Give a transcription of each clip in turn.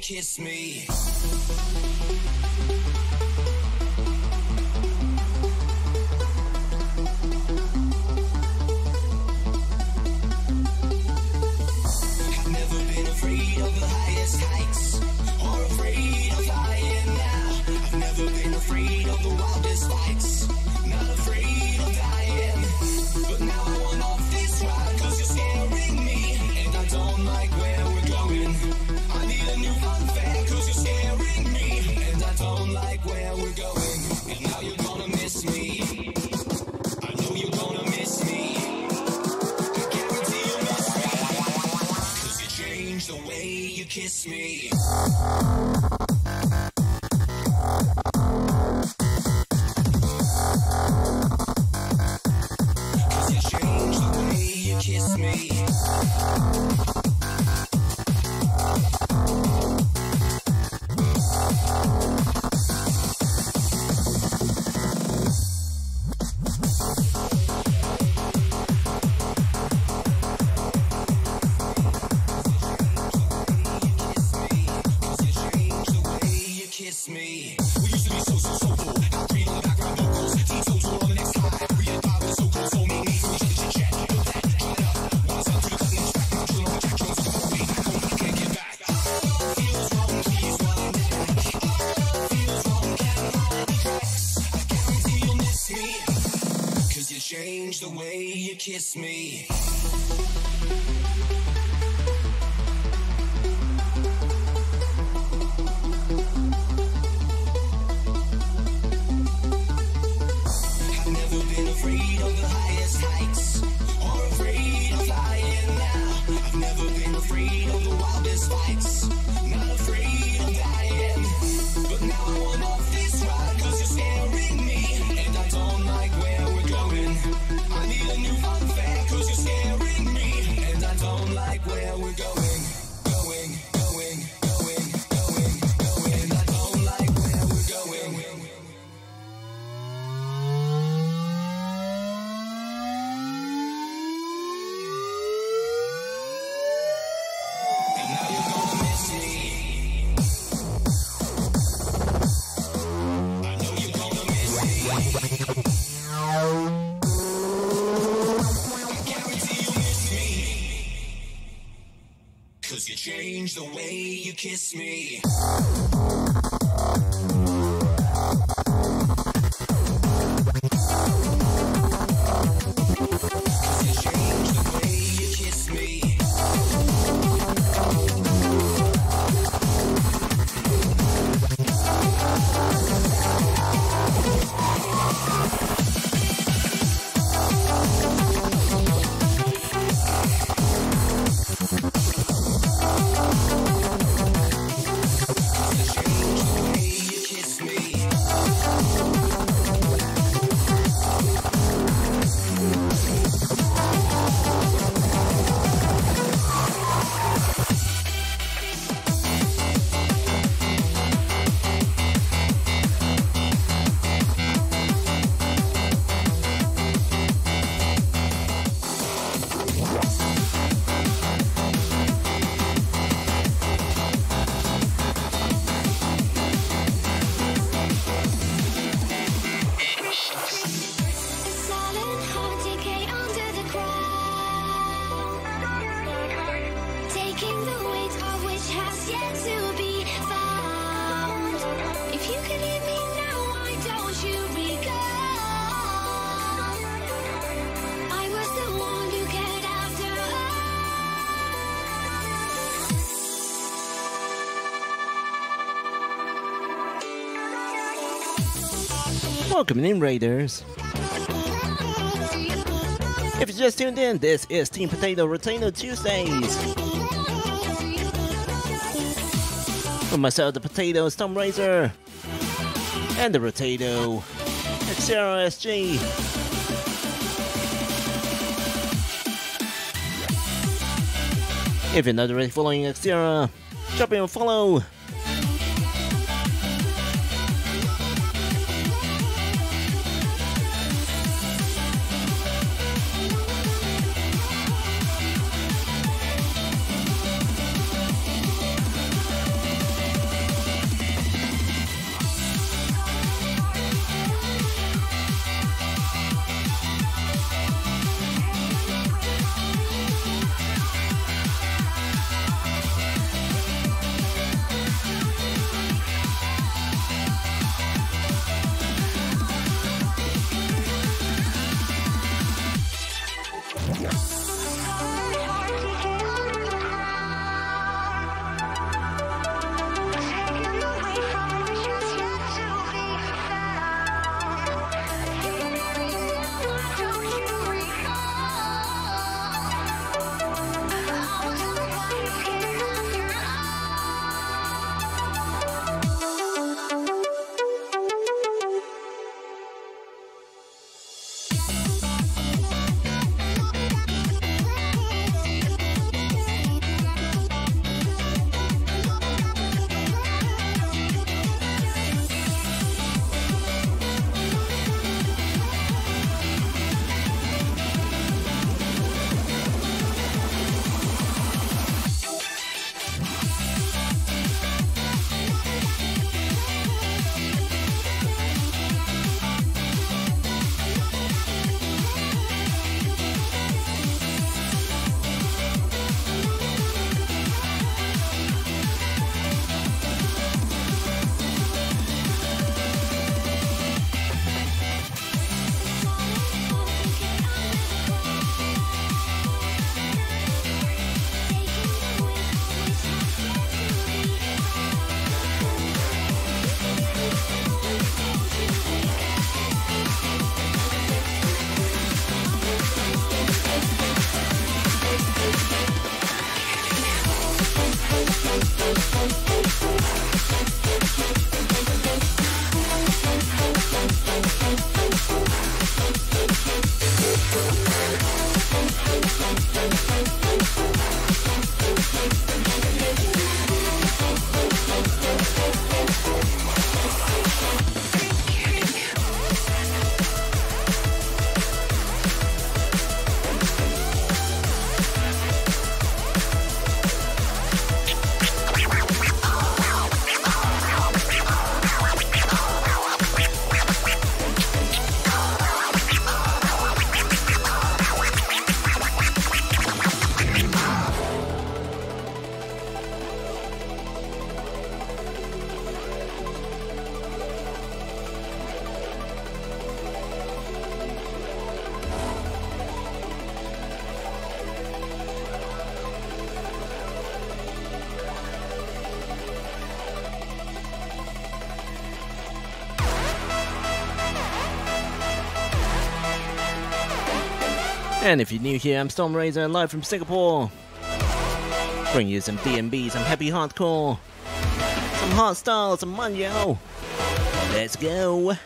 kiss me. I've never been afraid of the highest heights or afraid of flying now. I've never been afraid of the wildest fights, not afraid of dying. But now I want off this ride, cause you're scaring me, and I don't like where we're going. I need a new funfair, cause you're scaring me, and I don't like where we're going. And now you're gonna miss me. I know you're gonna miss me. I guarantee you'll miss me, cause you changed the way you kiss me. Kiss me. Kiss me. We used to be so cool. Now green on the background vocals. T-toes on the next slide. We had five with so cool, so make me for each other chit-chat. Put that, turn it up. One time to the cutting edge track. I'm chilling on Jack Jones. Come on, we can't get back. Feels wrong, please wind it back. Feels wrong, can't hide the tracks. I guarantee you'll miss me, cause you changed the way you kiss me. Afraid of the highest heights or afraid of flying now. I've never been afraid of the wildest fights, not afraid of dying. But now I want off this ride, cause you're scaring me, and I don't like where we're going. I need a new funfair, cause you're scaring me, and I don't like where we're going. And I don't like where we're going. Cause you changed the way you kiss me. Welcome in, Raiders. If you just tuned in, this is Team Potato Retainer Tuesdays. With myself, the Potato Storm Razor, and the Potato Xero SG. If you're not already following Xero, drop in a follow. And if you're new here, I'm Stormrazor, live from Singapore. Bring you some D&B, some happy hardcore, some hardstyle, some manyo. Let's go.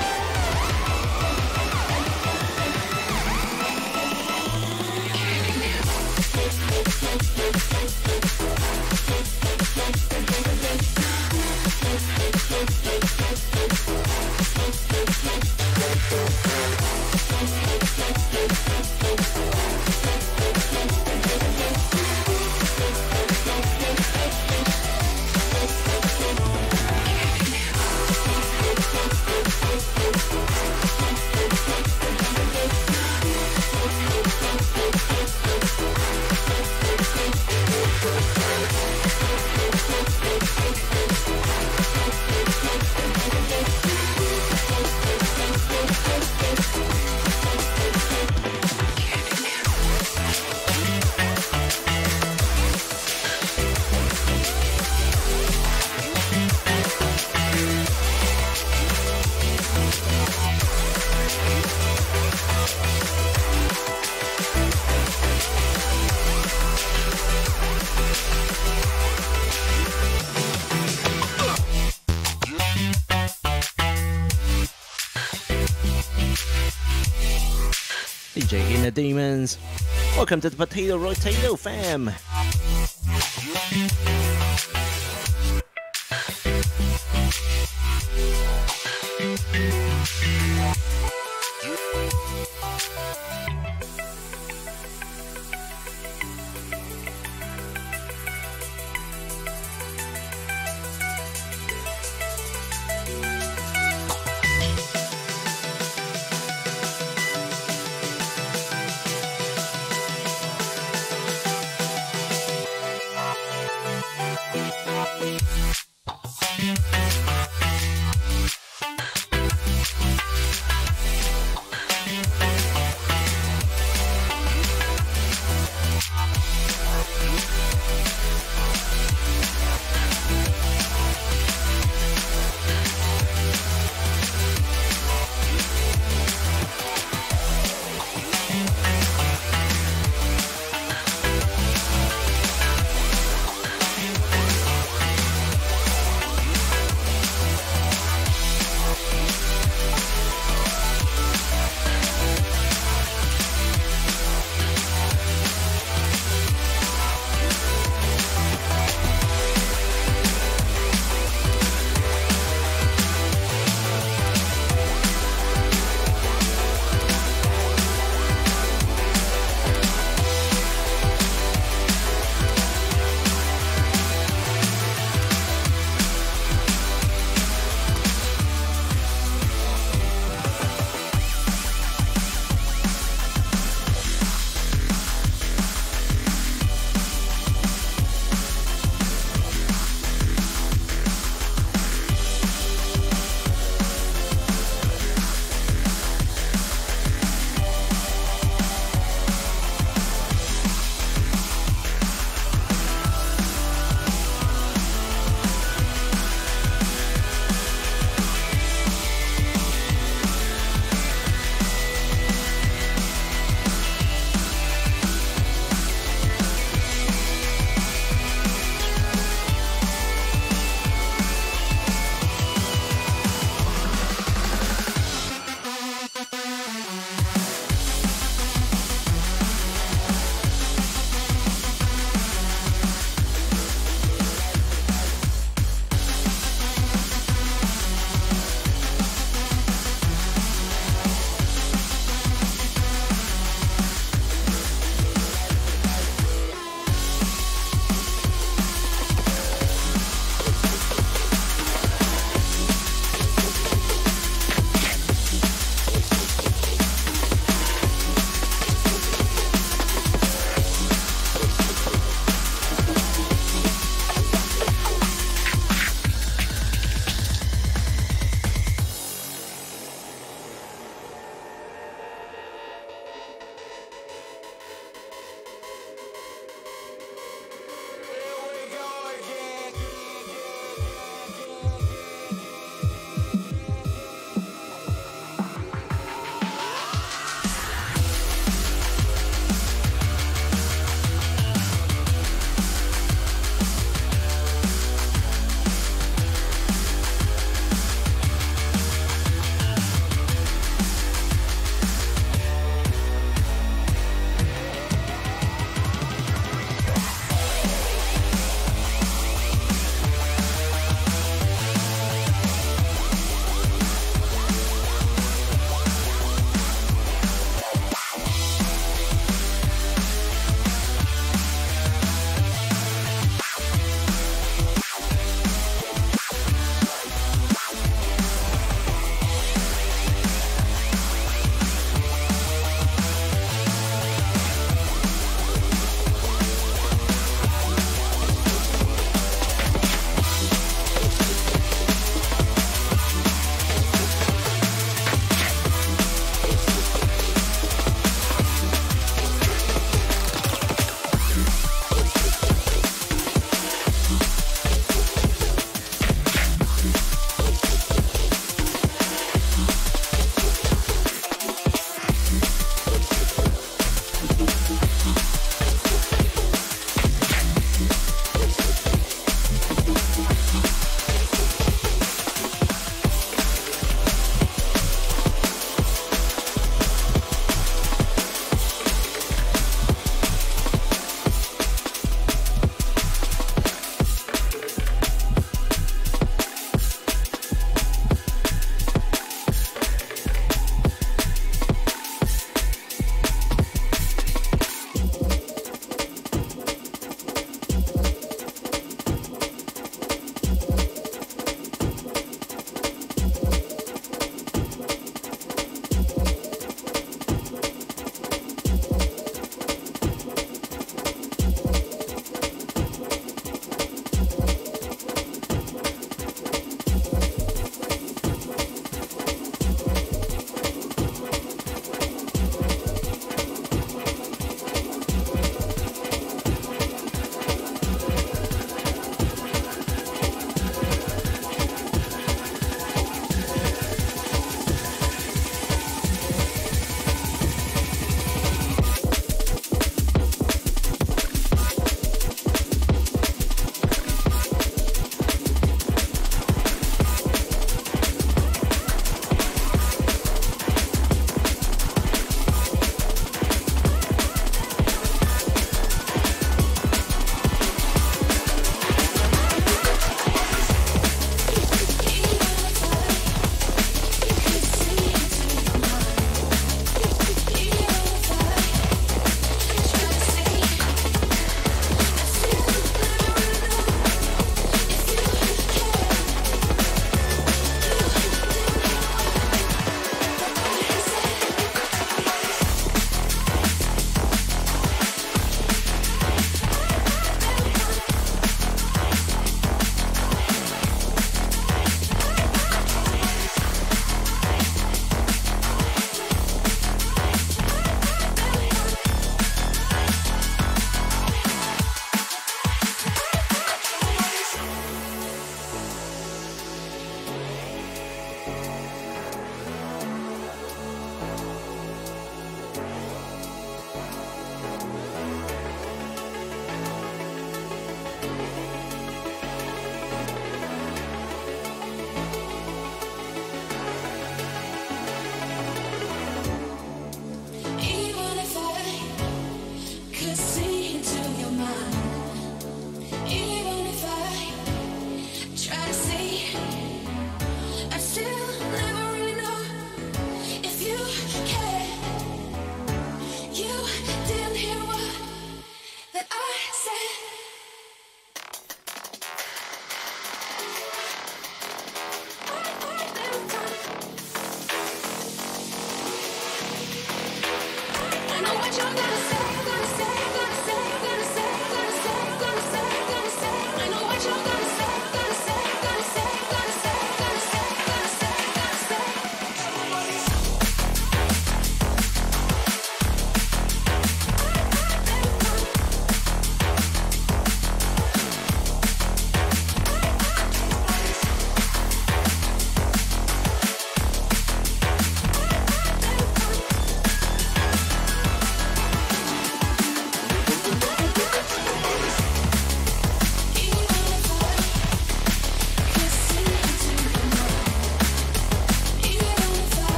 DJ Inner Demons, welcome to the Potato Rotato fam.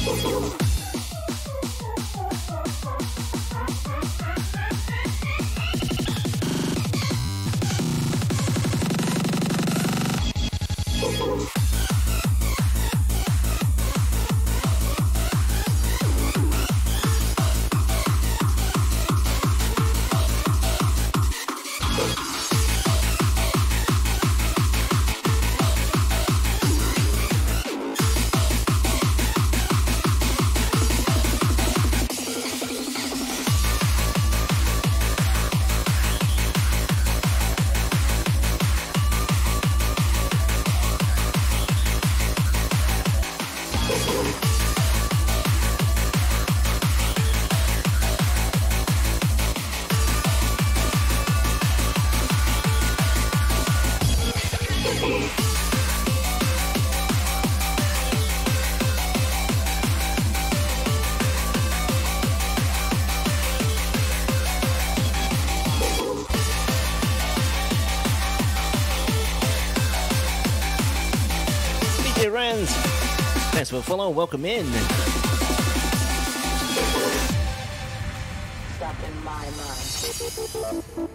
Thanks for the follow, welcome in. Stuck in my mind.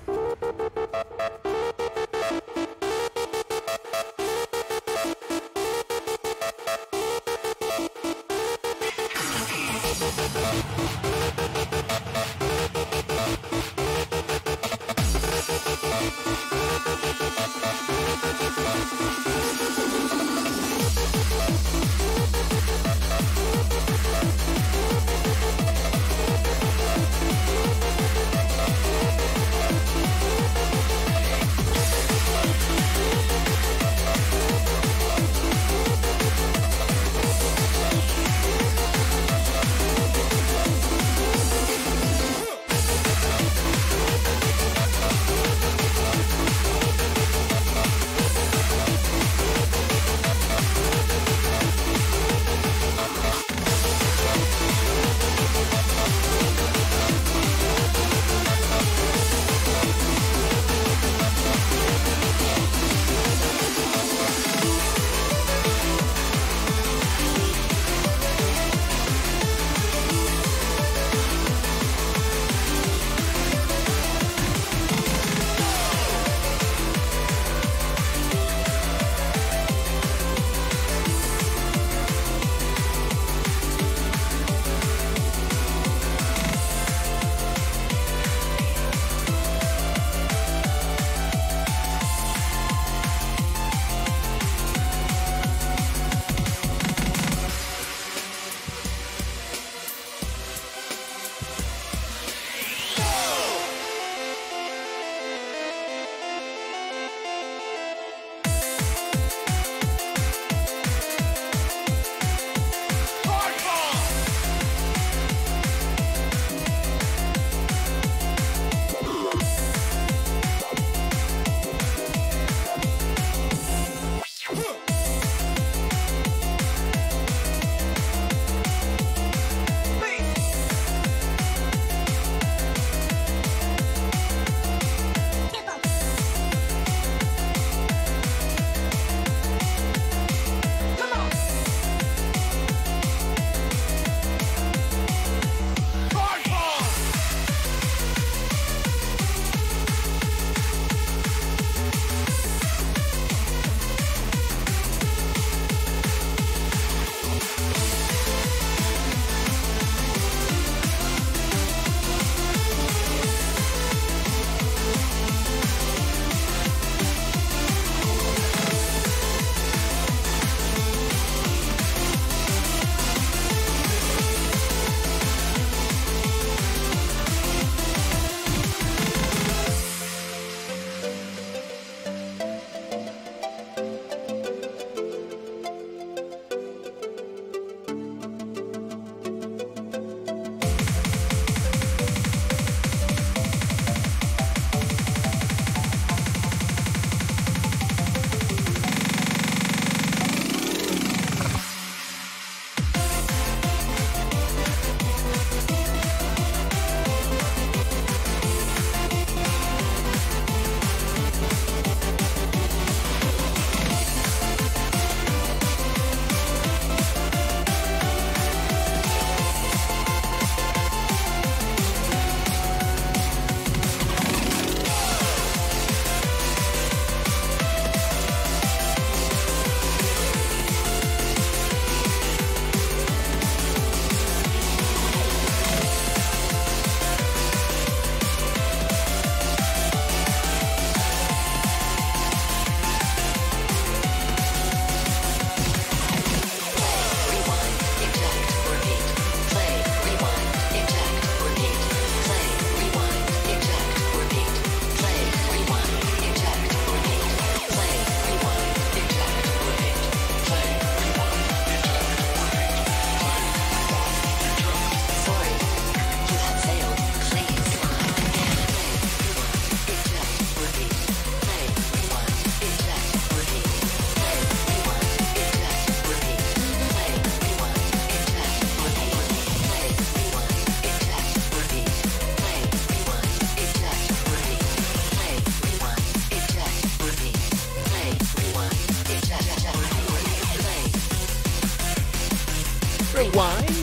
Rewind.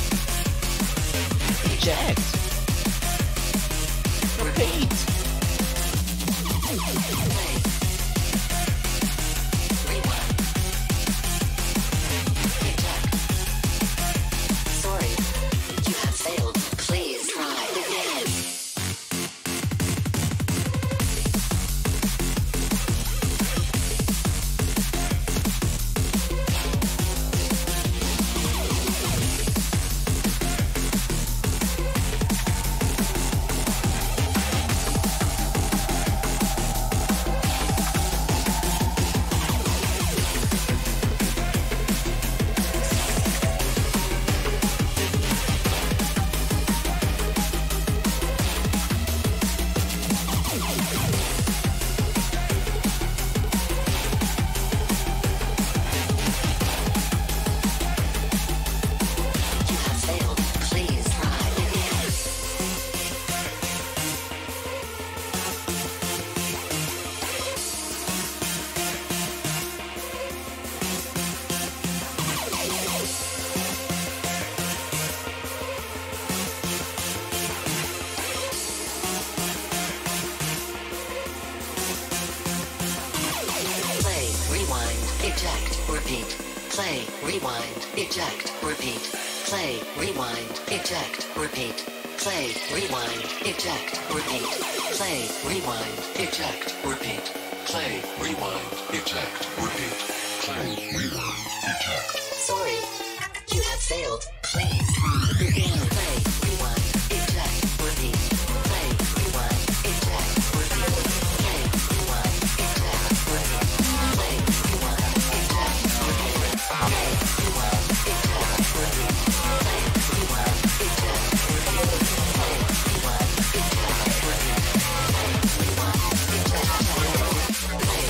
Eject. Repeat. Sorry, you have failed. Please try again. You have failed. Please try again. Play, rewind, eject, repeat. Play, rewind, eject, repeat. Play, rewind, eject, repeat. Play, rewind, eject, repeat. Play, rewind, eject, repeat. Play, rewind, eject, repeat. Play, rewind, eject. Sorry, you have failed. Please try again. Play, rewind, eject, repeat. Play, rewind, eject, repeat. Play, rewind, eject, repeat. Play, rewind, eject, repeat. Play, rewind, eject, repeat. Play, rewind, eject, repeat. Play, rewind, eject, repeat. Play, rewind, eject, repeat.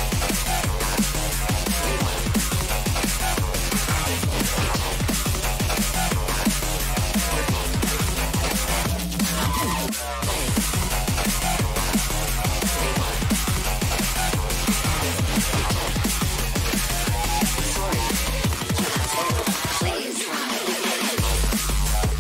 Sorry, you have failed. Please try again.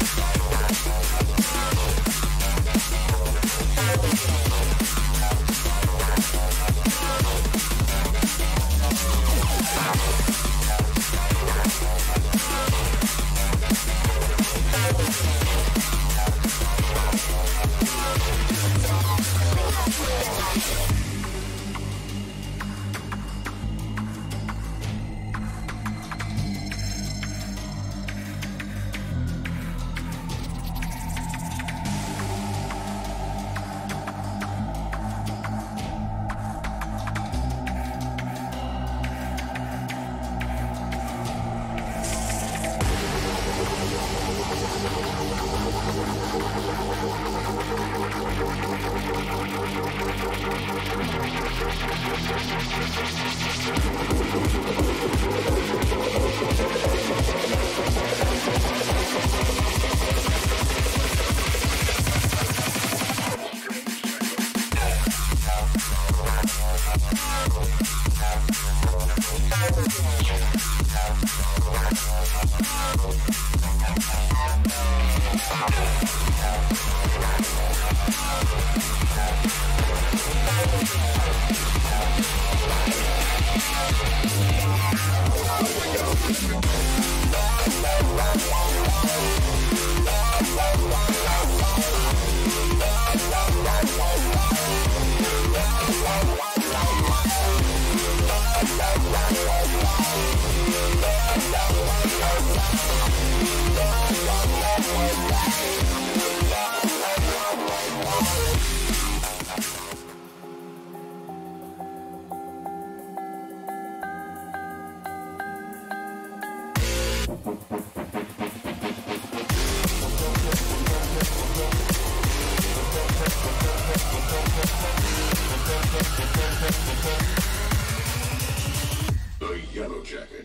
The Yellow Jacket.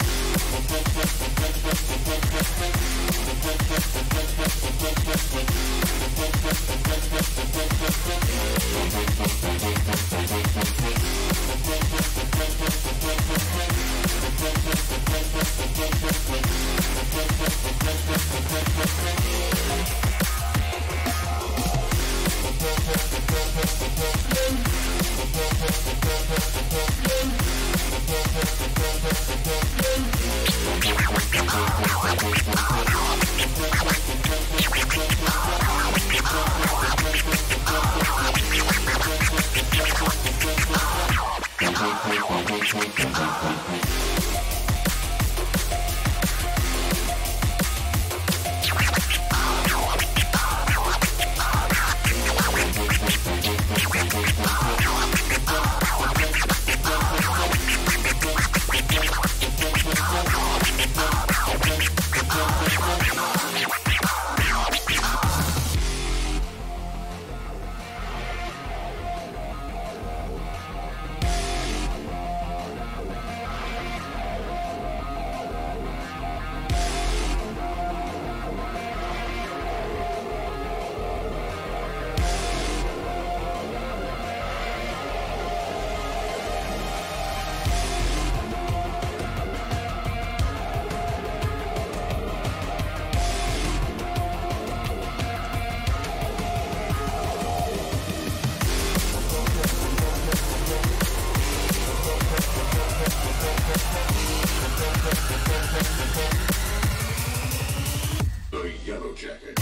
The Yellow Jacket.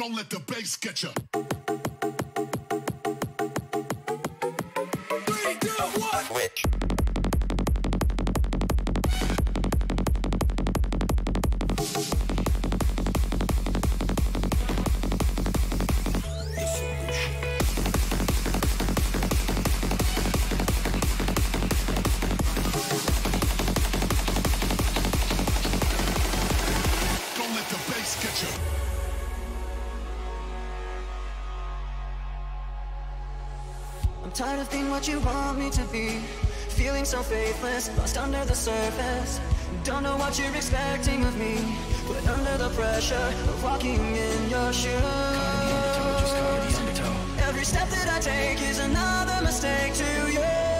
Don't let the bass get you. 3, 2, 1. Switch. Tired of being what you want me to be, feeling so faithless, lost under the surface. Don't know what you're expecting of me, but under the pressure of walking in your shoes. Every step that I take is another mistake to you.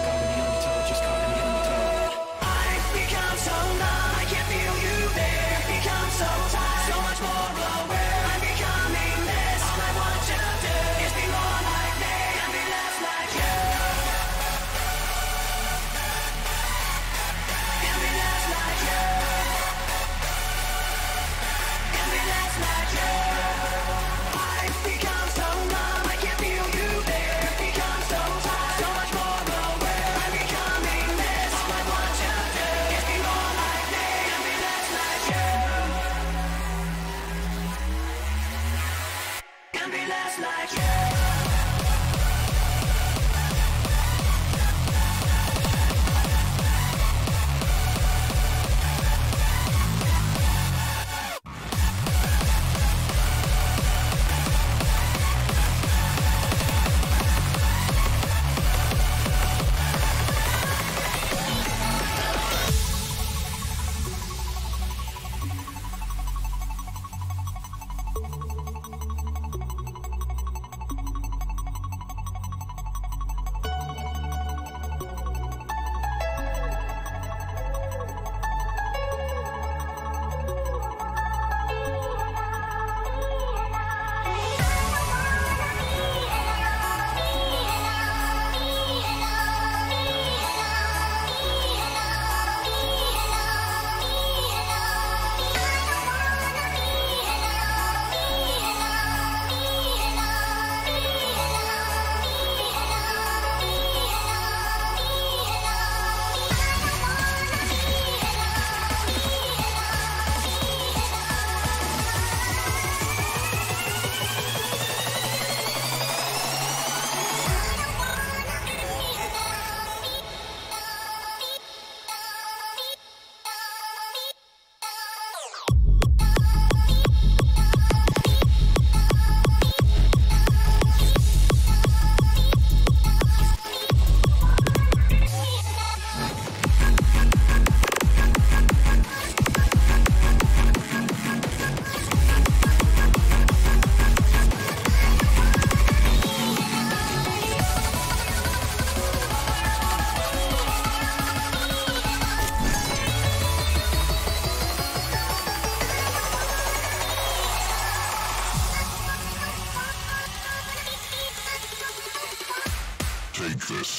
I've become so numb, I can't feel you there. Become so tired, so much more aware. I'm becoming this, all I want to do is be more like me and be less like you. And be less like you. And be less like you. I've become so numb, I can't feel you there. Become so tired, so much more aware. I'm becoming this, all I want to do is be more like me and be less like you. And be less like you. Take this.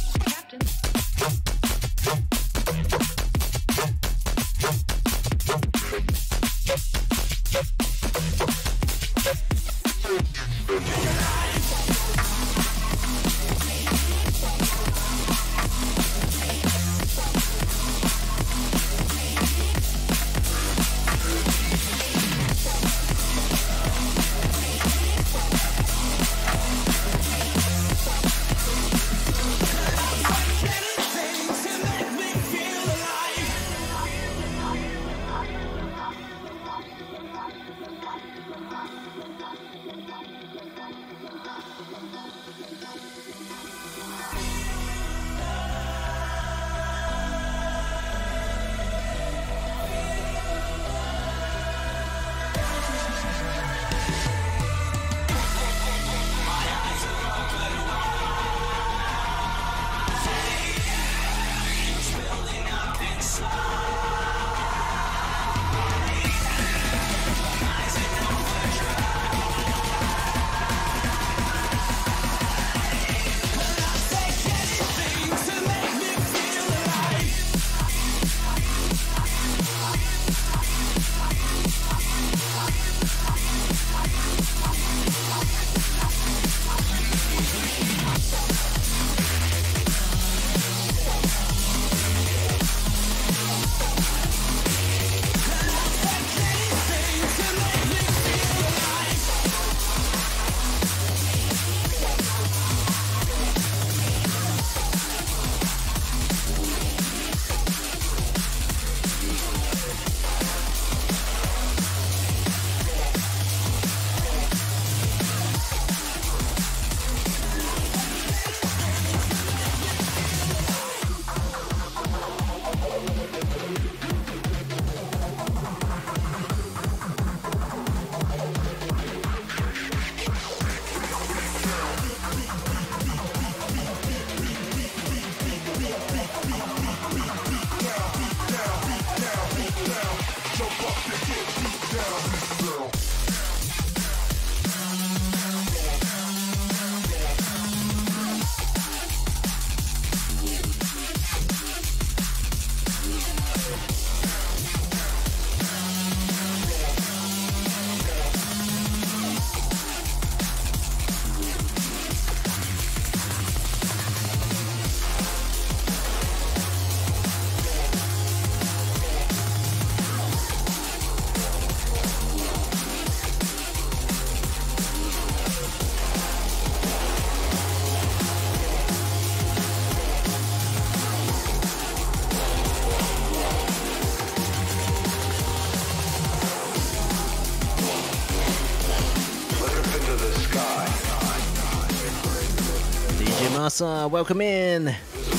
Jimasa, welcome in.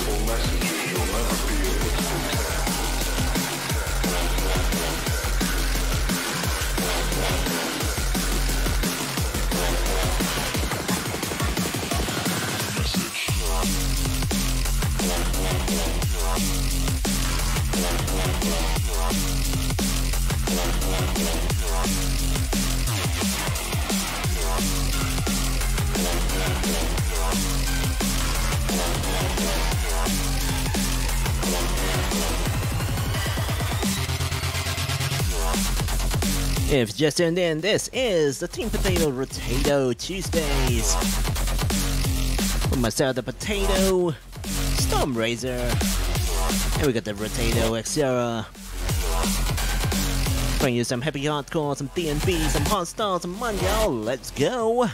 If you just tuned in, this is the Team Potato Rotato Tuesdays. With myself, the Potato, Stormraiser, and we got the Rotato Xera. Bring you some happy hardcore, some D&B, some hardstyle, some Mondial. Let's go!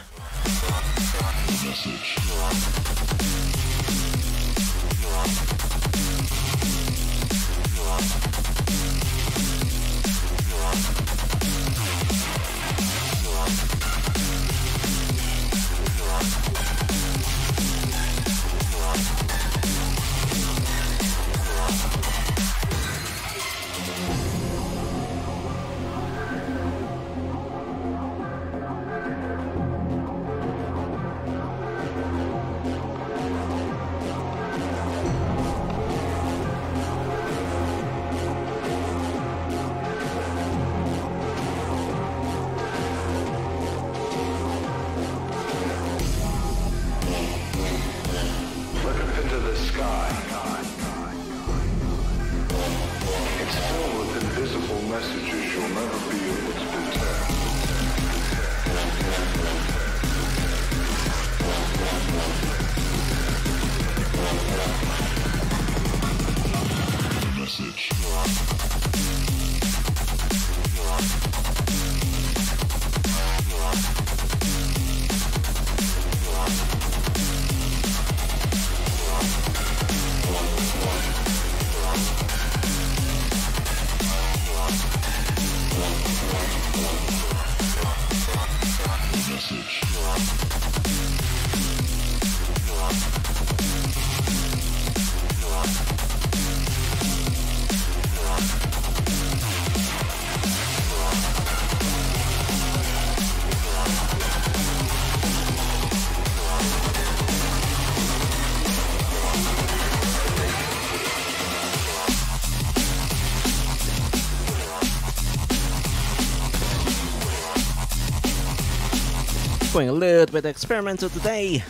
Going a little bit experimental today.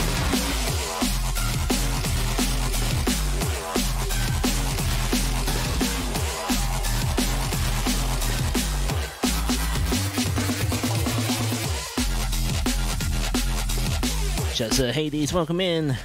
Just Hades, welcome in.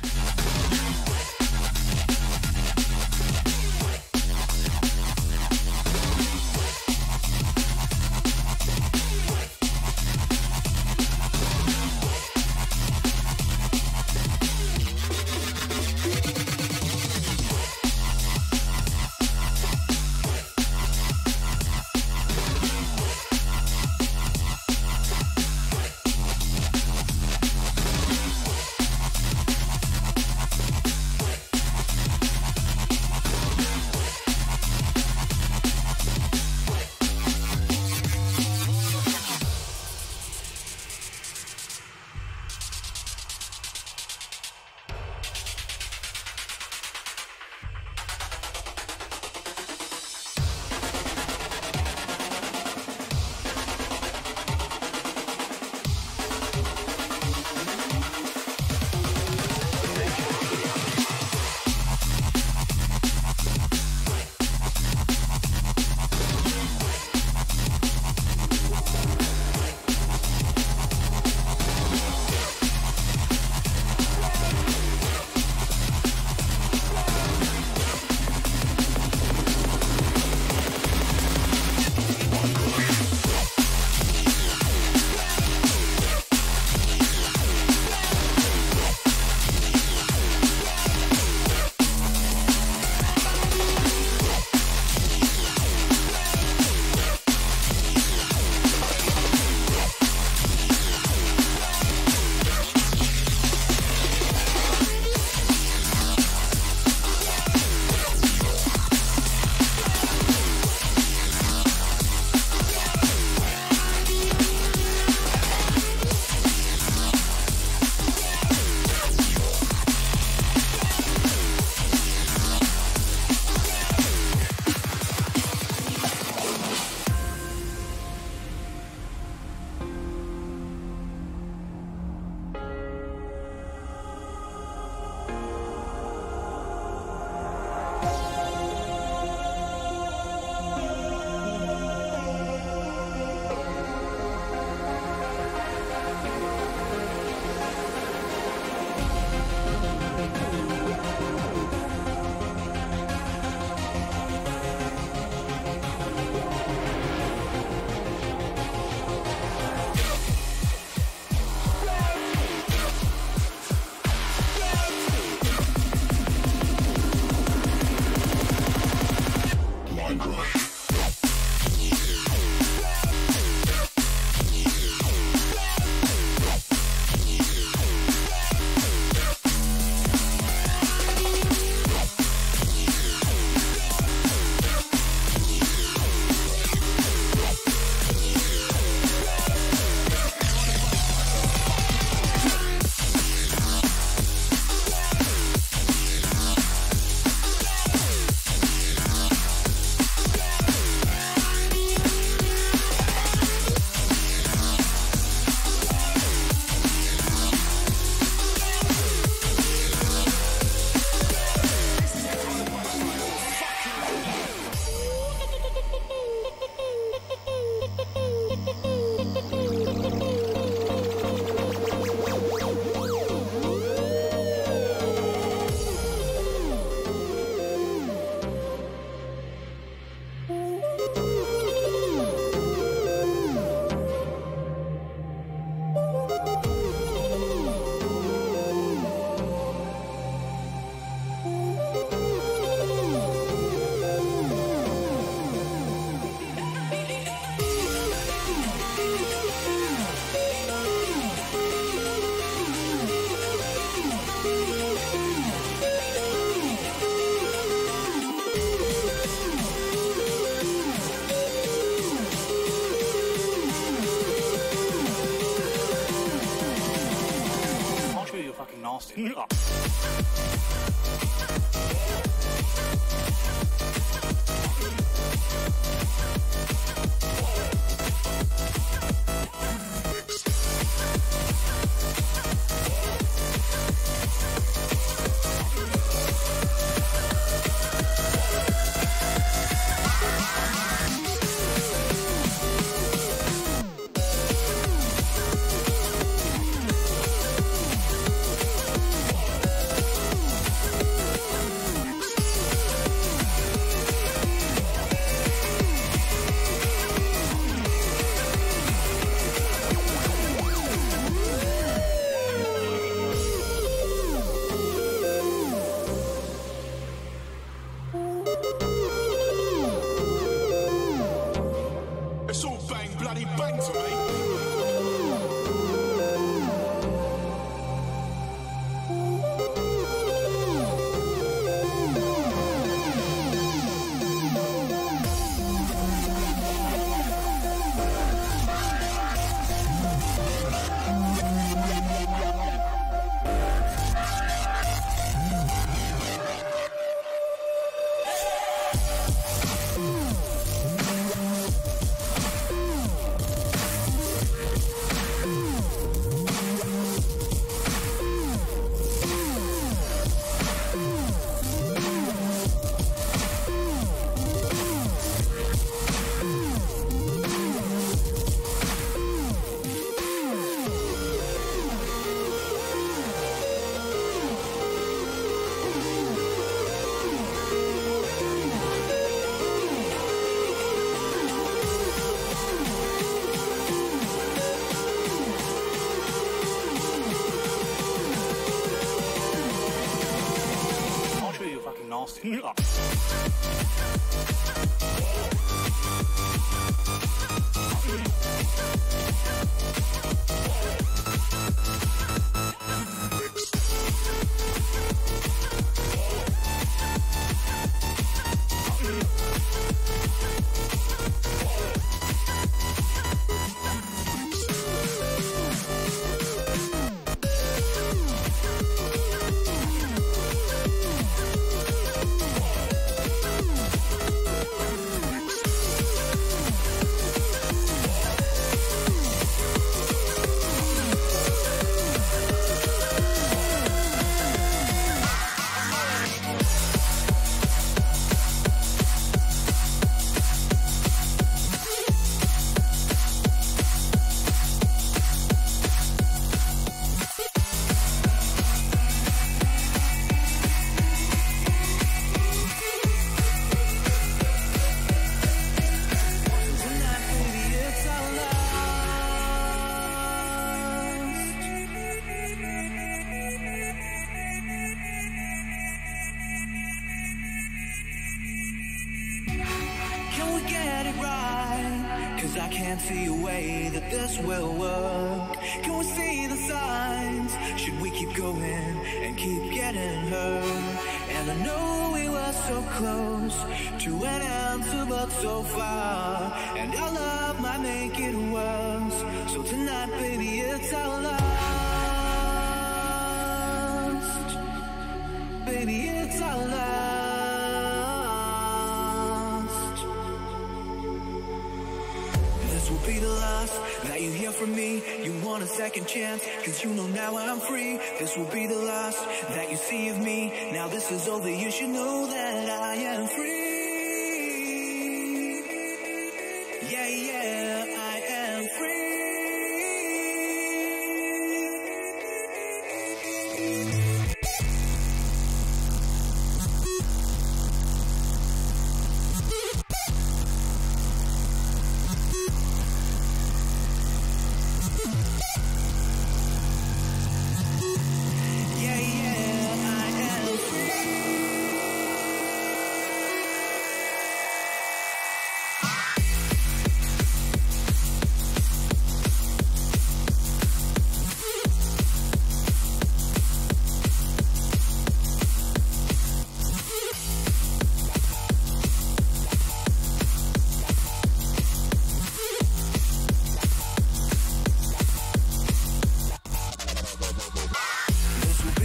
fucking nasty. It's all bang, bloody bang to me. I'll show you fucking nasty. Can we get it right? Cause I can't see a way that this will work. Can we see the signs? Should we keep going and keep getting hurt? And I know we were so close to an answer but so far. And our love might make it worse. So tonight, baby, it's our last. Baby, it's our last. This will be the last that you hear from me. You want a second chance, cause you know now I'm free. This will be the last that you see of me. Now this is over, you should know that I am free. Yeah, yeah, I am free.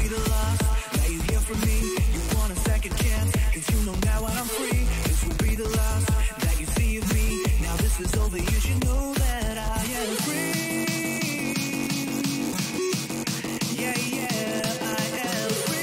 be the last that you hear from me. You want a second chance, cause you know now when I'm free. This will be the last that you see of me. Now this is over, you should know that I am free. Yeah, yeah, I am free.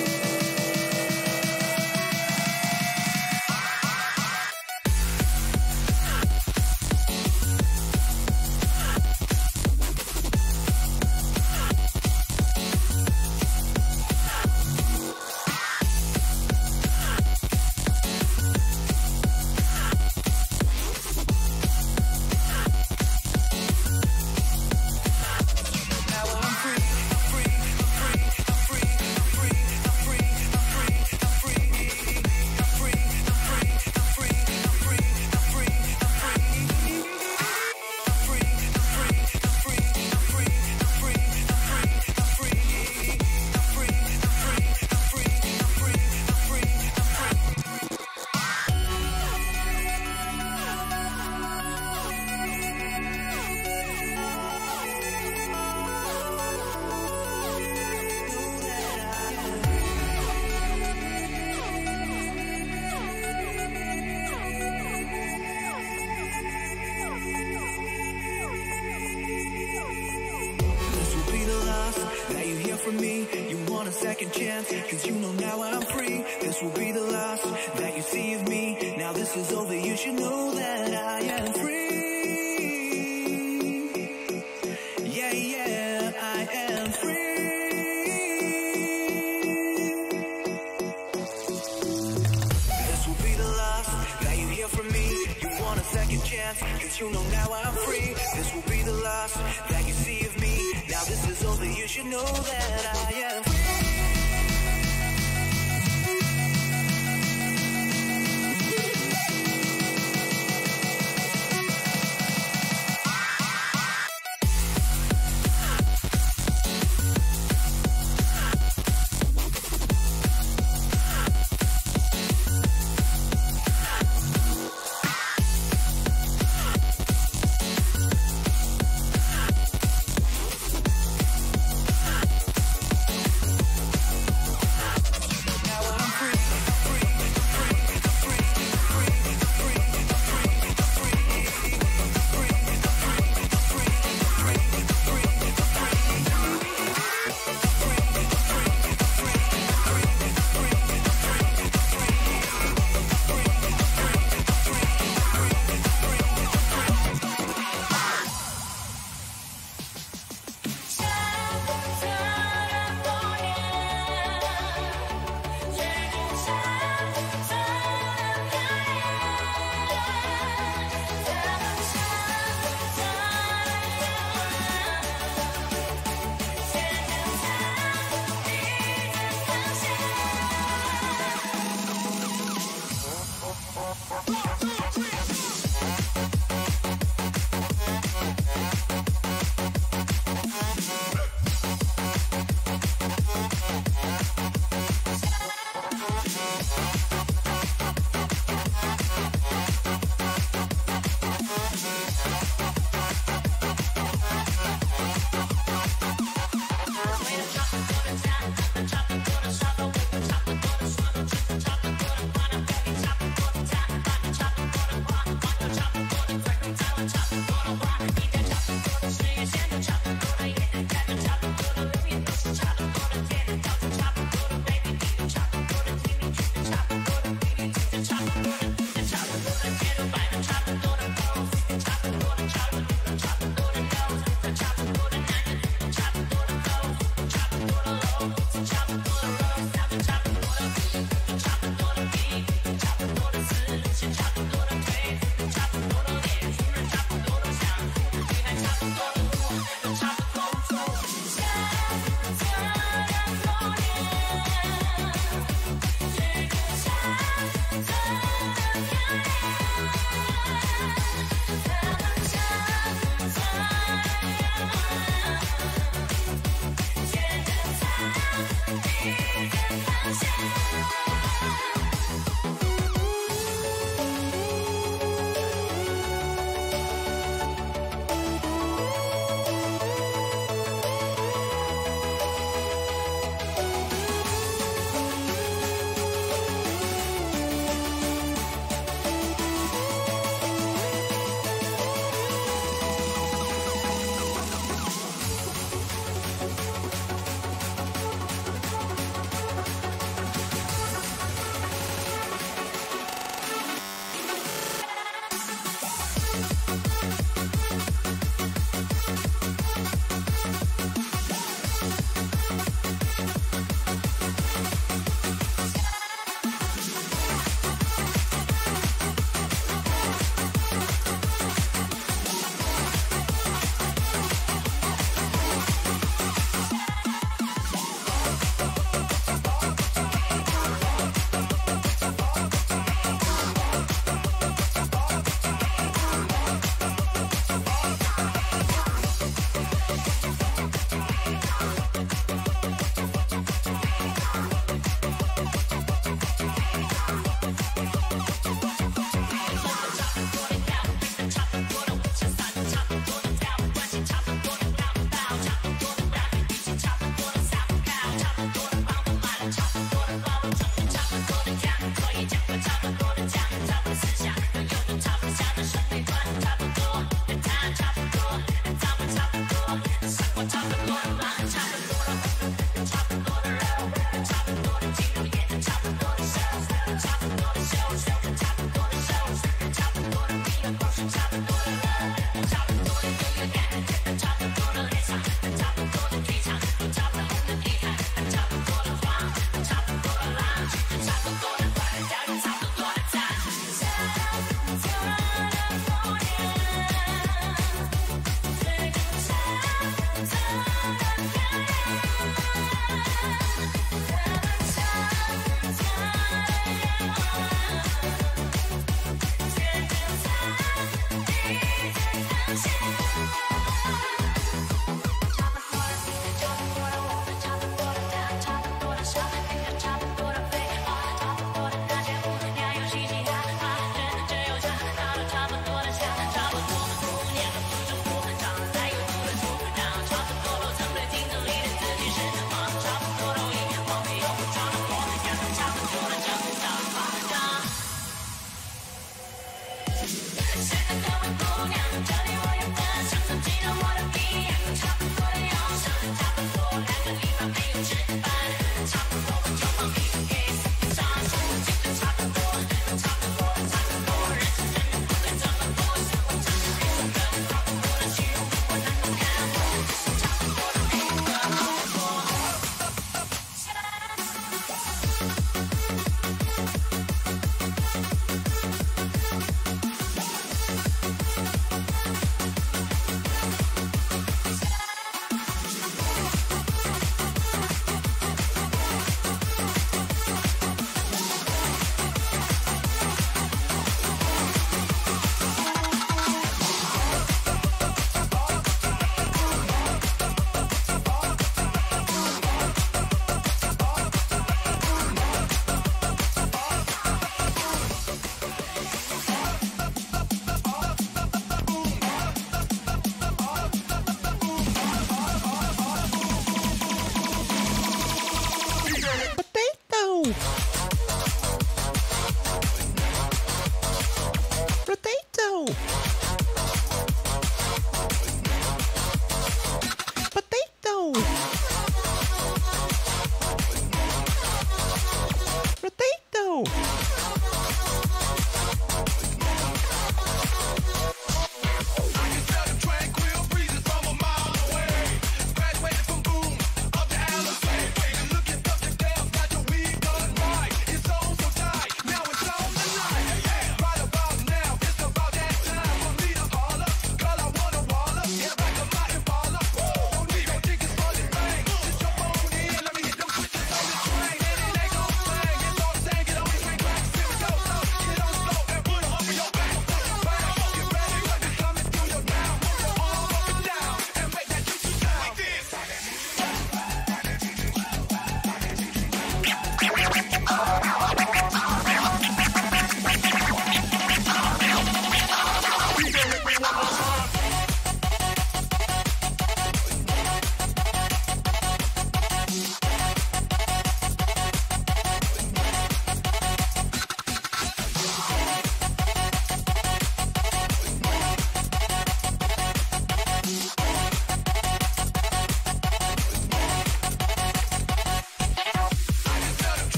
From me, you want a second chance, cause you know now I'm free. This will be the last that you see of me. Now this is over, you should know that I am free. Yeah, yeah, I am free. This will be the last that you hear from me. You want a second chance, cause you know now I'm free. This will be the last that you see of me. Now this is over, you should know that I am free.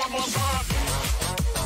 one more time.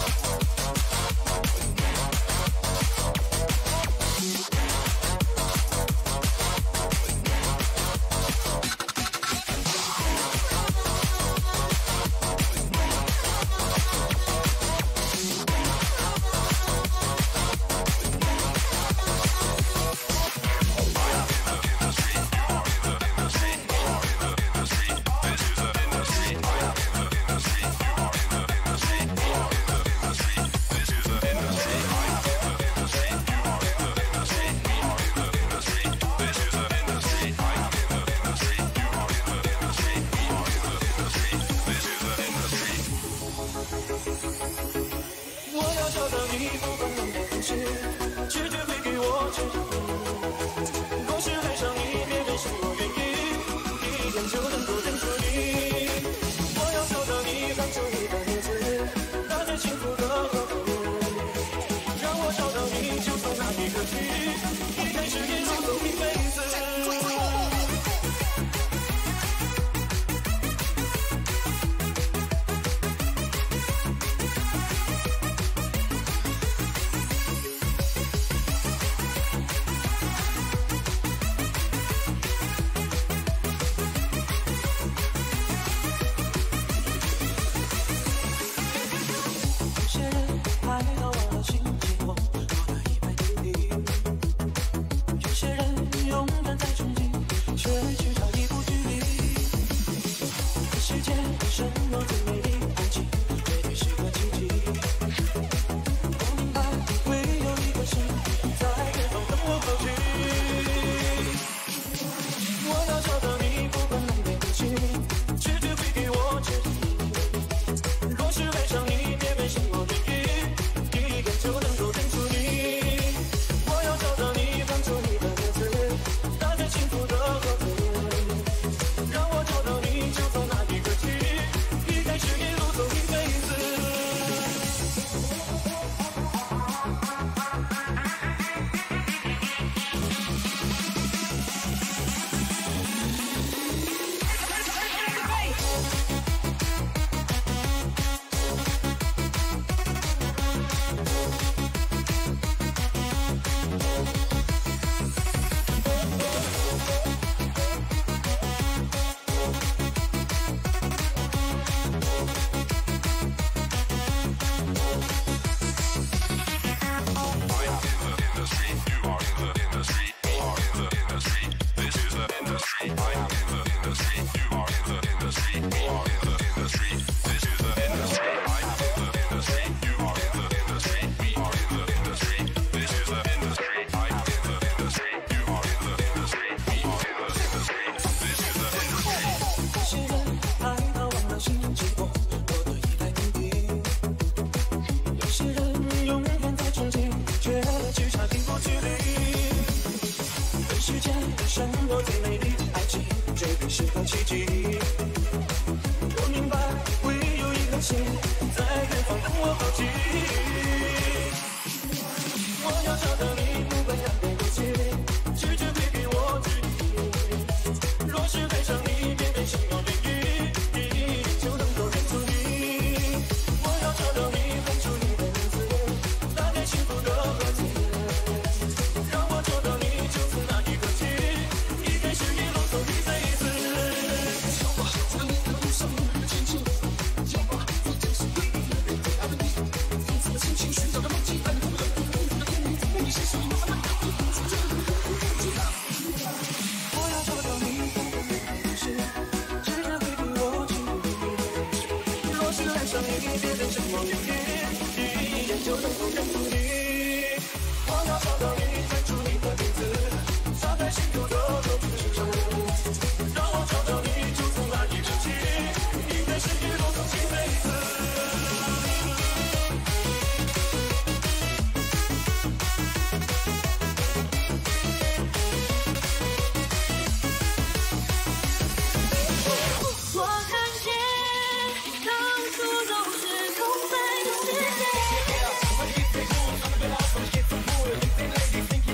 Think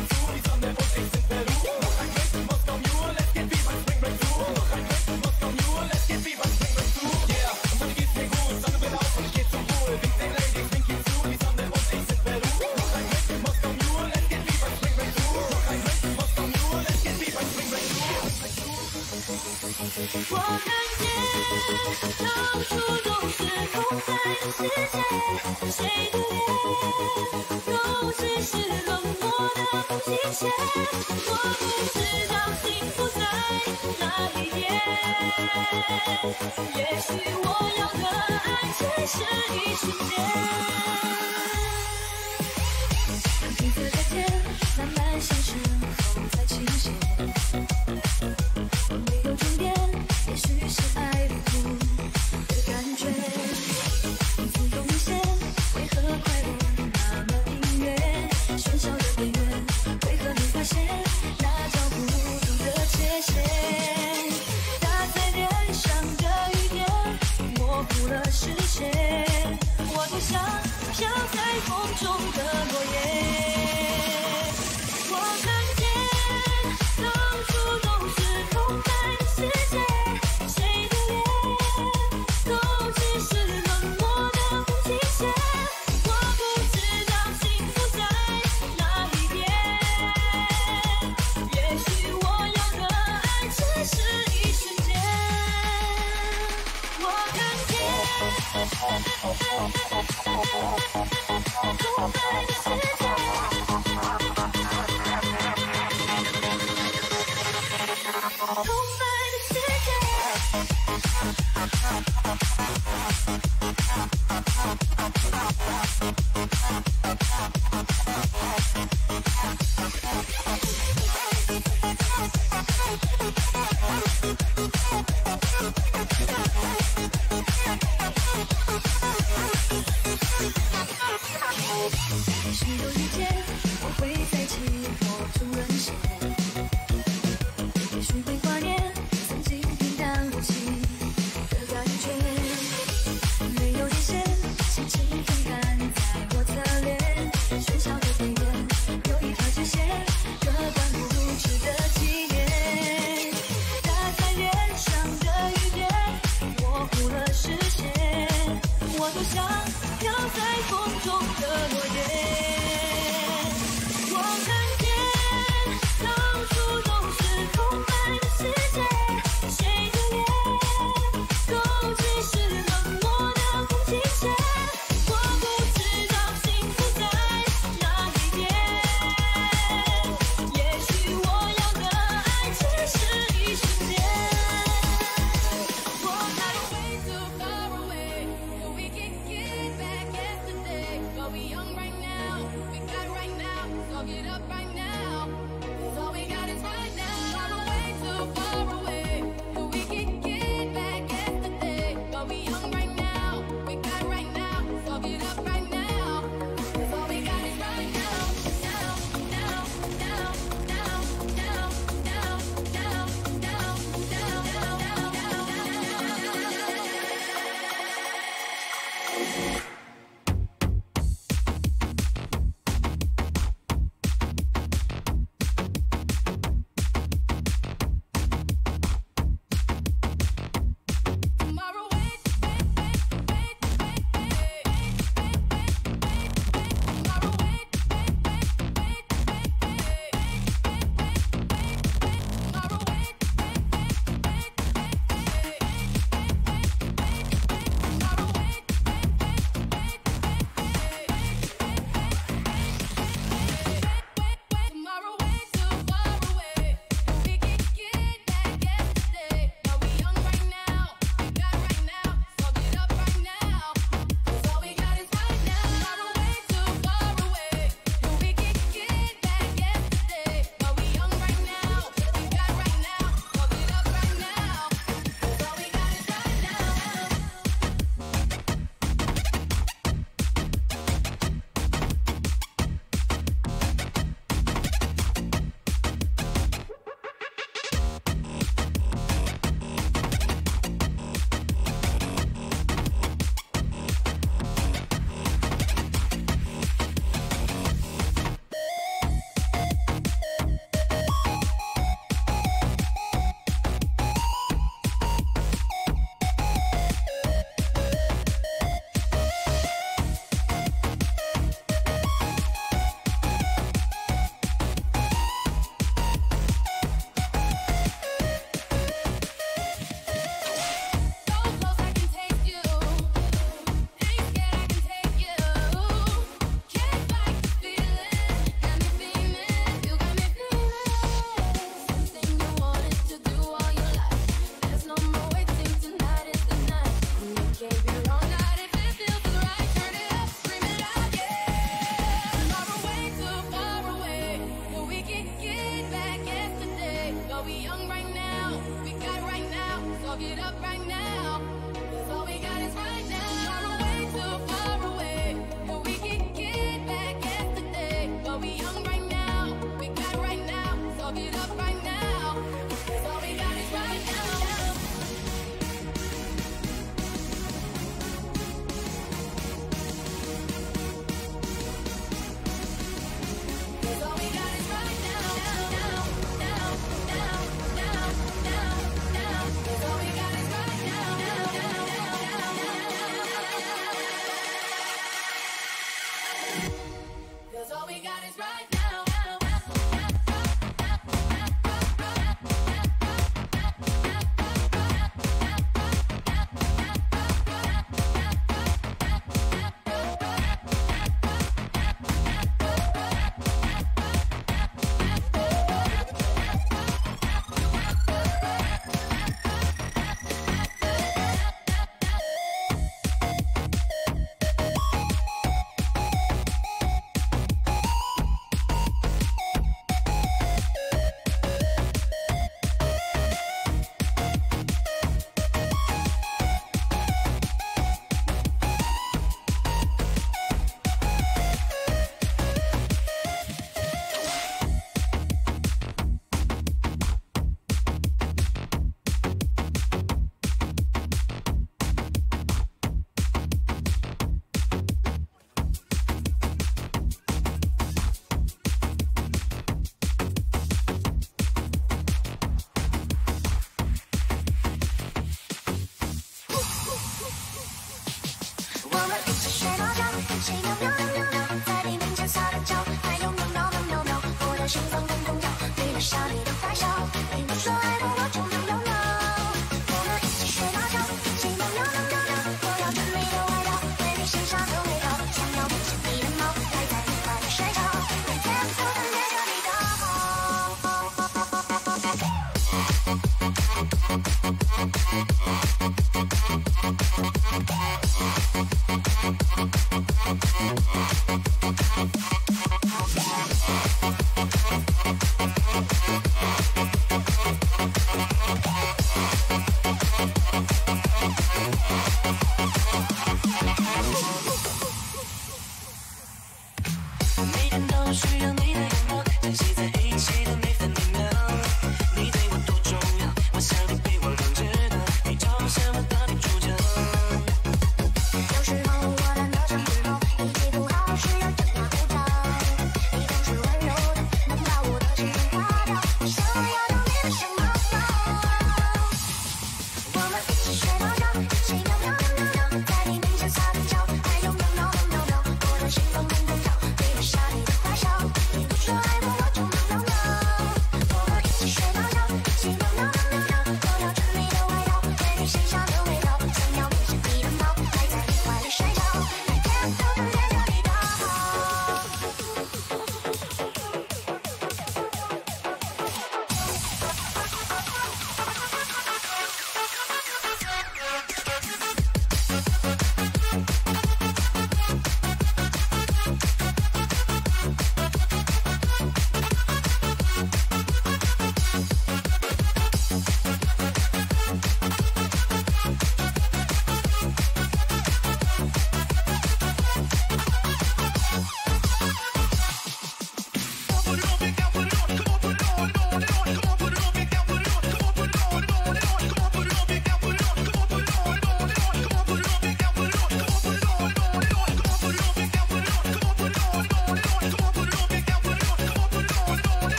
世界，谁的脸都只是冷漠的不体贴。我不知道幸福在哪一边，也许我要的爱只是一瞬间。黑色的天慢慢上升后再倾斜，没有终点，也许是爱旅途的感觉。一次涌现，为何快乐那么音乐？喧嚣的边缘，为何没发现那条不同的界限？打在脸上的雨点，模糊了视线，我多想飘在风中的落叶。我看见到处都是空白的世界，谁的脸都只是冷漠的不体贴。我不知道幸福在哪一边，也许我要的爱只是一瞬间。我看见空白的世界。空白的世界。也许有一天，我会在寂寞中沦陷。也许会挂念曾经平淡无奇的感觉，没有底线，轻轻风干在我侧脸，喧嚣的边缘有一条界线，割断不值的纪念。打在脸上的雨点，模糊了视线，我多想飘在风中的落叶。我看见到处都是空白的世界，谁的脸都只是冷漠的不体贴。我不知道幸福在哪一边，也许我要的爱只是一瞬间。我看way too far away, so we can get back yesterday. But we young right now, we got right now, so get up right now. 'Cause all we got is right now. I'm way too far away, so we can get back yesterday. But we young right now, we got right now, so get up right now. 'Cause all we got is right now, now, now, now, now, now, now, now, now, now, now, now.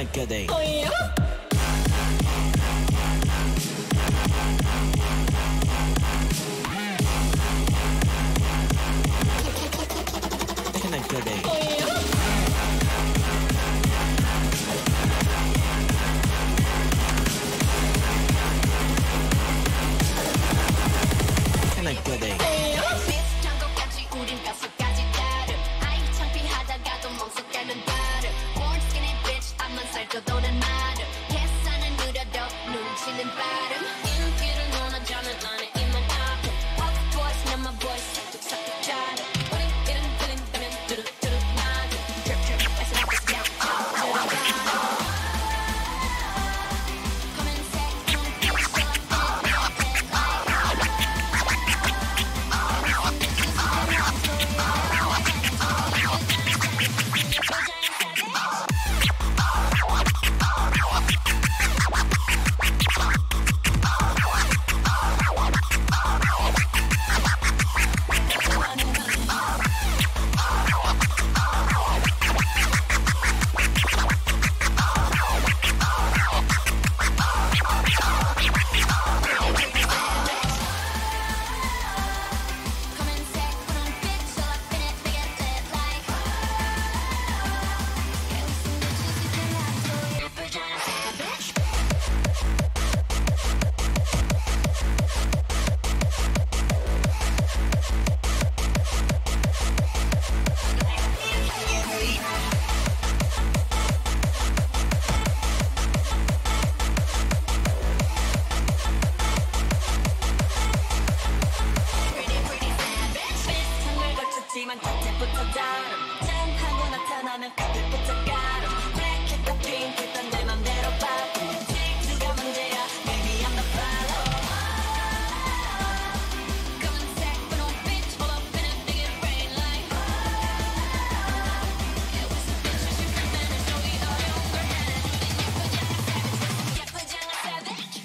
good day. Can I good day? Can I good day? 비슷한 것까지 우린 뼛속까지 다름 아이 창피하다가도 멍석가는 발음 Born skinny bitch 앞만 살쪄도는 마름 계산은 느려도 눈치는 빠름 인기를 논하자면 안에 입만 아픔 Pop voice 난 my voice 싹둑싹둑 자름 우린 이름 들린다면 두루두루 나름 Drip drip as it happens down Come and say I'm a bitch so I feel it like Come and say put on a bitch so I spin it, make it lit like Yeah, we some bitches who can lie to you vagina savage Pretty pretty savage 비슷한 걸 거쳤지만 겉에부터 다름 짠하고 나타나면 끝부터 가름 Black 했다 pink 했다 내 맘대로 바꿈 질투가 문제야 Baby I'm the problem Come and say put on a bitch all up in it make it rain like Yeah, we some bitches you can manage so we all overhead 예쁘장한 savage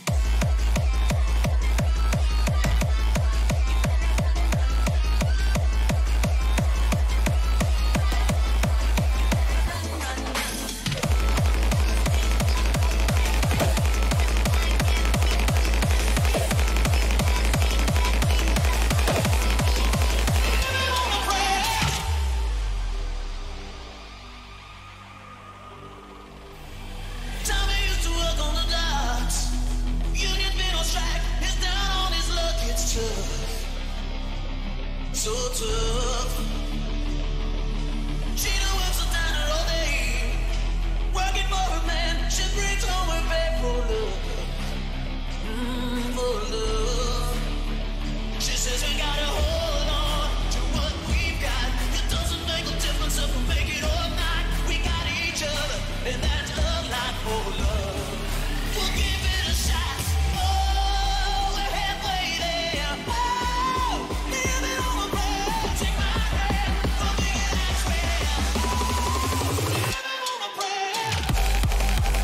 Tommy used to work on the docks. Union's been on strike. He's down on his luck. It's tough. So tough. Gina works a diner all day. Working for a man. She brings home her back for love. For love. She says we gotta hold on to what we've got. It doesn't make a difference if we make it or not. We got each other, and that's a lot for love. We'll give it a shot. Oh, we're halfway there. Oh, living on a prayer. Take my hand, something I swear. Living on a prayer.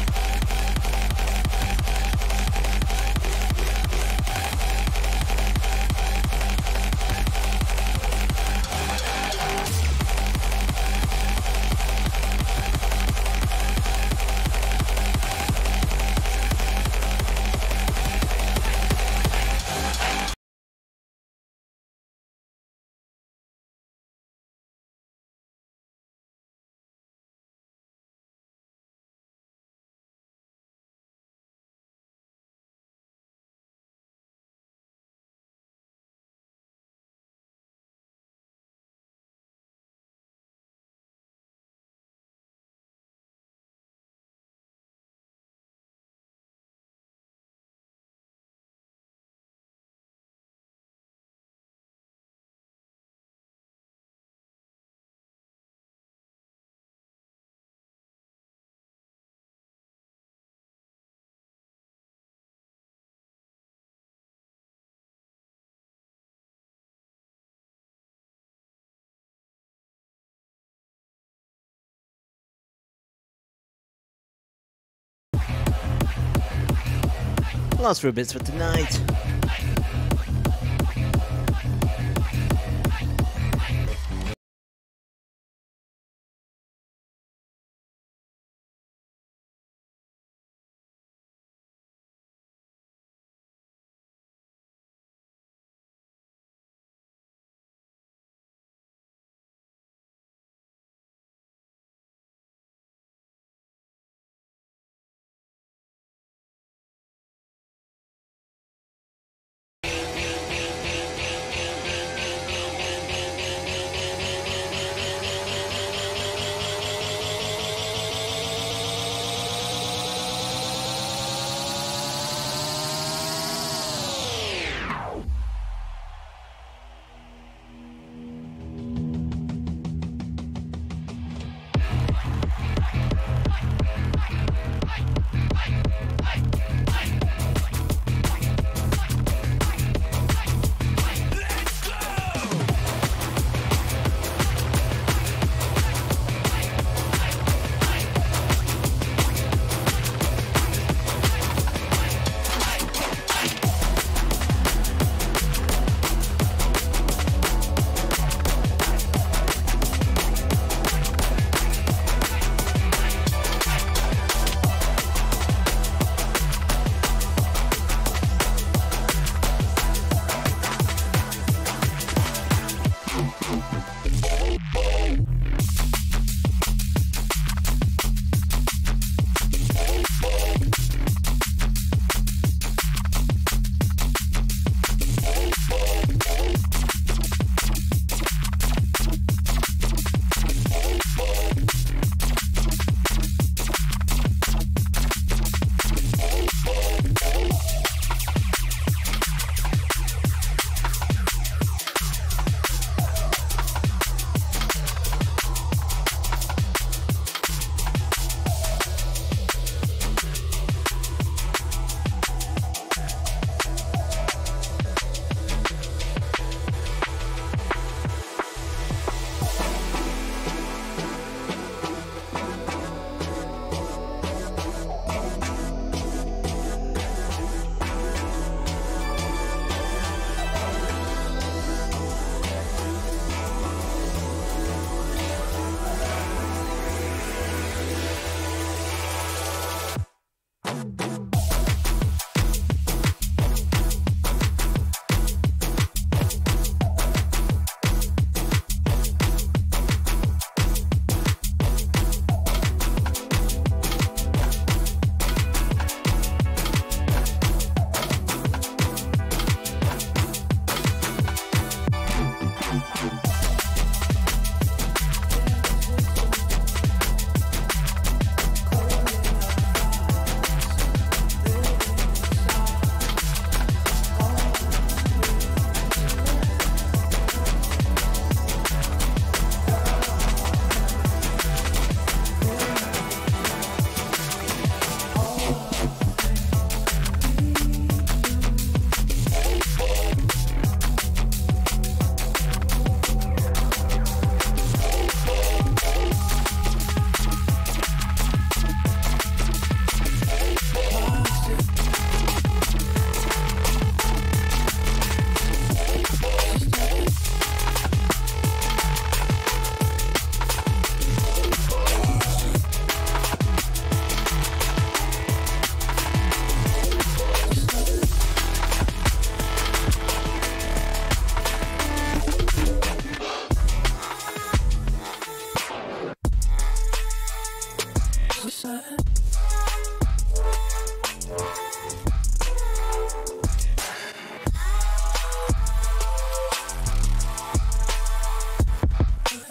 Last few bits for tonight.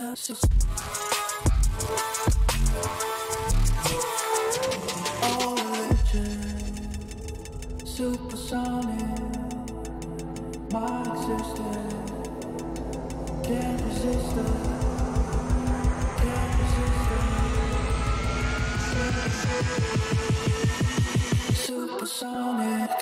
All religion, supersonic, my existence, can't resist it, can't resist it. Supersonic.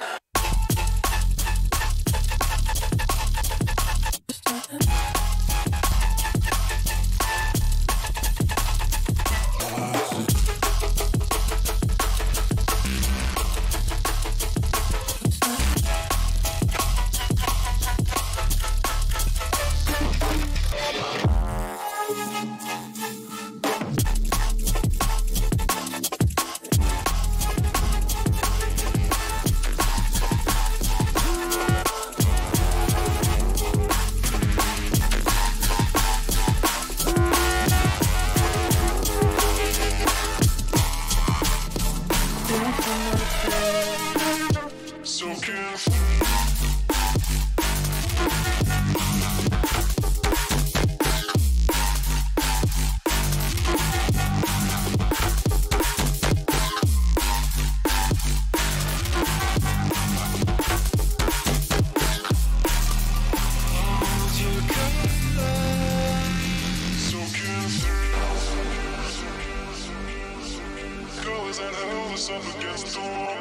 So careful. So careful. Colors that held us up against the wall.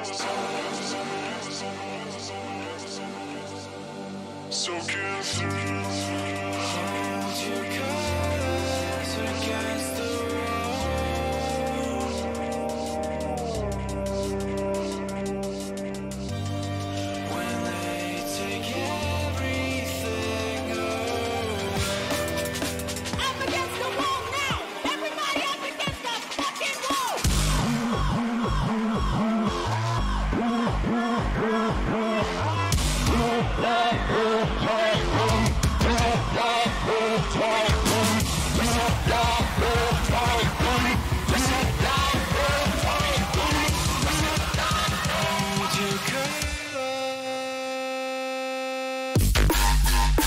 So careful. Hold your colors against the wall. When they take everything away. Up against the wall now! Everybody up against the fucking wall! Hold your colors.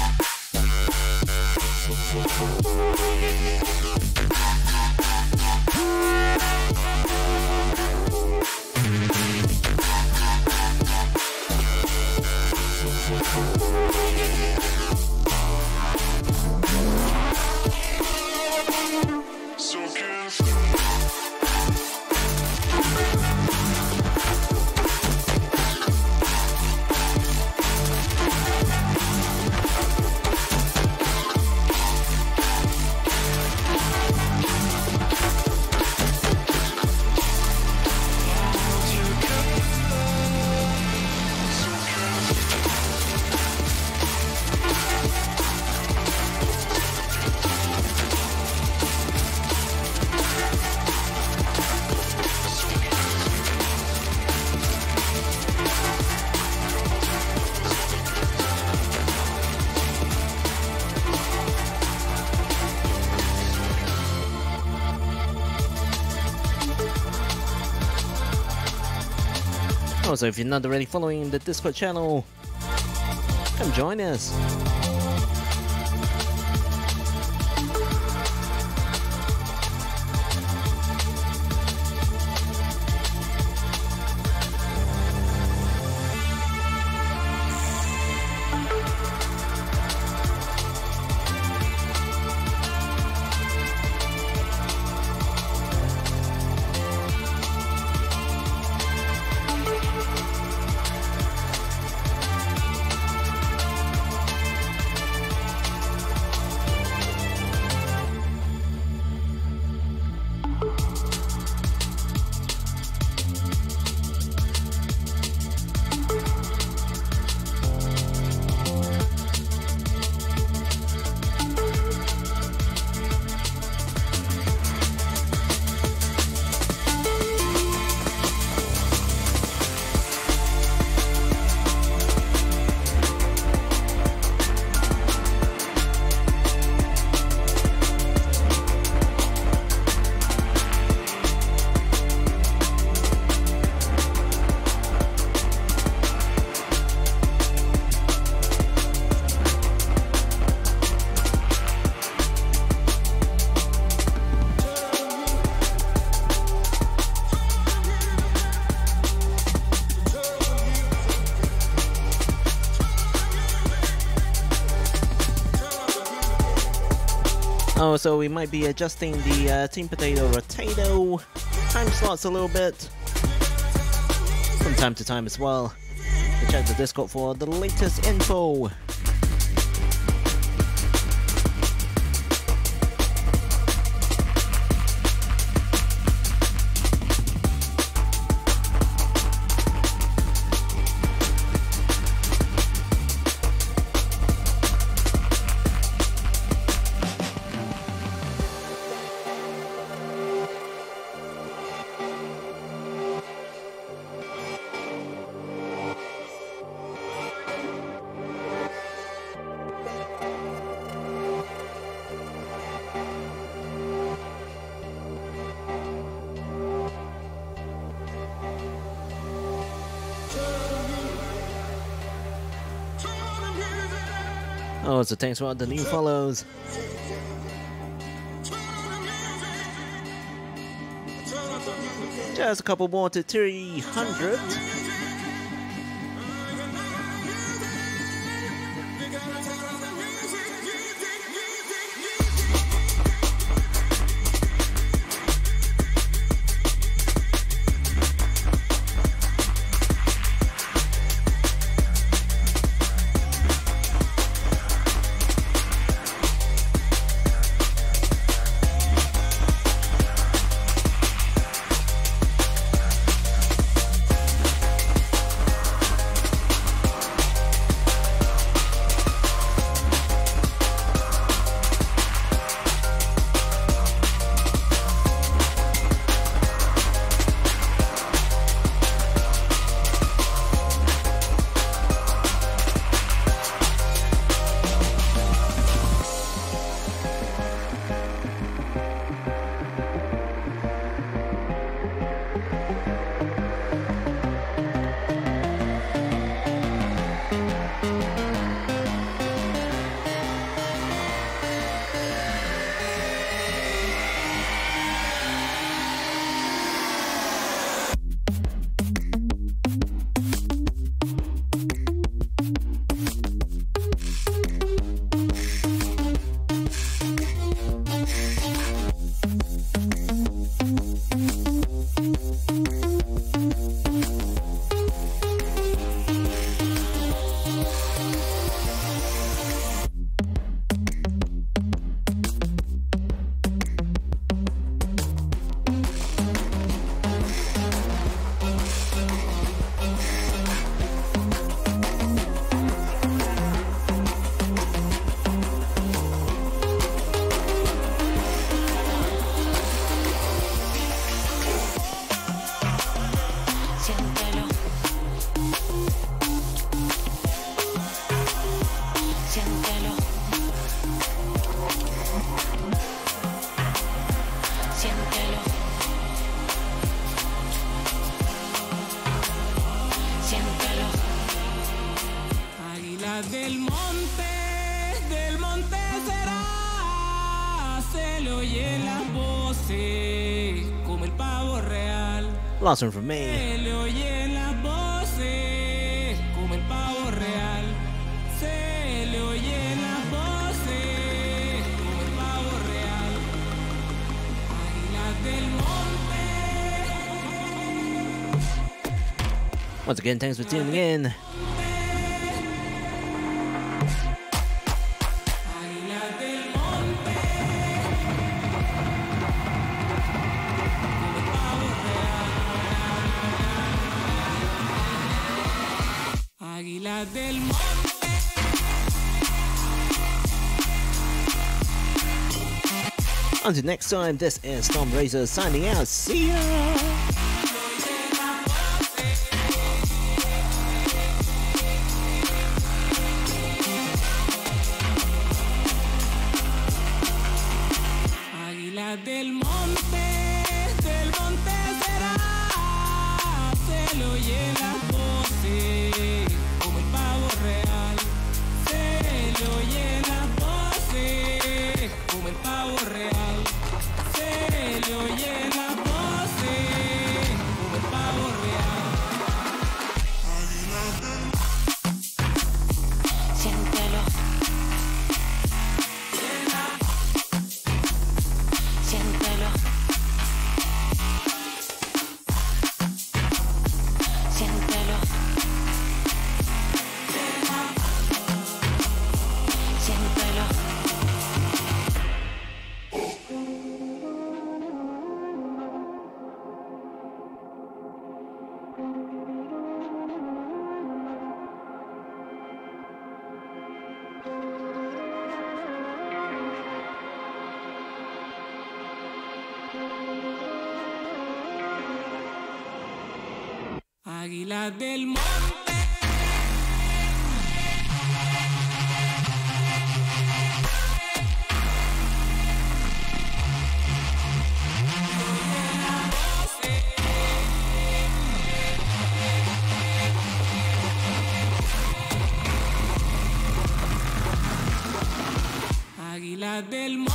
So careful. Hold your colors. So careful. Also, if you're not already following the Discord channel, come join us. Oh, so we might be adjusting the Team Potato Rotato time slots a little bit from time to time as well. So check the Discord for the latest info. Oh, so thanks for all the new follows. Just a couple more to 300. Siéntelo. Siéntelo. Siéntelo. Siéntelo. Águila del monte será, se le oyen las voces como el pavo real. Last one from me. Se le oyen las voces como el pavo real. Se le oyen las voces como el pavo real. Águilas del monte. Once again, thanks for tuning in. Águilas del monte. Como el pavo real. Águilas del monte. Until next time, this is Storm Razor signing out. See ya! Águila del monte será, se le oyen las voces como el pavo real. Se le oyen las voces como el pavo real. Se le oyen las voces como el pavo real. Siéntelo. Águila del monte. Águila del monte.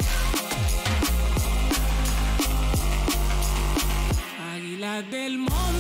Águila del monte.